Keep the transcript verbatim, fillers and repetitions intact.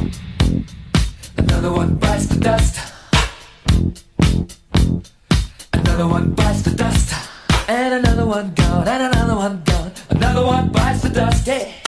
Another one bites the dust. Another one bites the dust. And another one gone, and another one gone. Another one bites the dust, yeah.